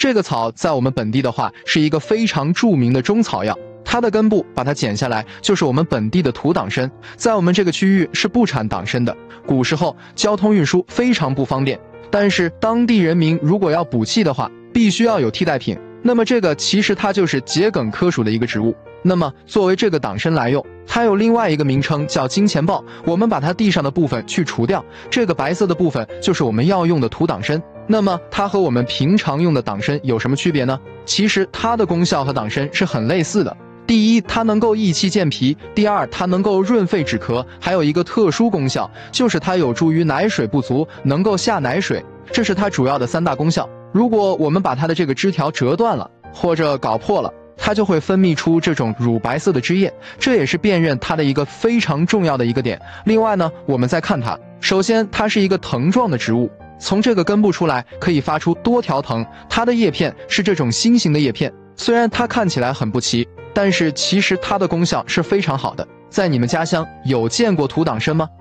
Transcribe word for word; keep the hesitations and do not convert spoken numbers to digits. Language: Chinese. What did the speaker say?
这个草在我们本地的话是一个非常著名的中草药，它的根部把它剪下来就是我们本地的土党参。在我们这个区域是不产党参的，古时候交通运输非常不方便，但是当地人民如果要补气的话，必须要有替代品。那么这个其实它就是桔梗科属的一个植物。那么作为这个党参来用，它有另外一个名称叫金钱豹。我们把它地上的部分去除掉，这个白色的部分就是我们要用的土党参。那么它和我们平常用的党参有什么区别呢？其实它的功效和党参是很类似的。第一，它能够益气健脾；第二，它能够润肺止咳；还有一个特殊功效，就是它有助于奶水不足，能够下奶水，这是它主要的三大功效。如果我们把它的这个枝条折断了，或者搞破了，它就会分泌出这种乳白色的汁液，这也是辨认它的一个非常重要的一个点。另外呢，我们再看它，首先它是一个藤状的植物，从这个根部出来可以发出多条藤，它的叶片是这种心形的叶片。虽然它看起来很不齐，但是其实它的功效是非常好的。在你们家乡有见过土党参吗？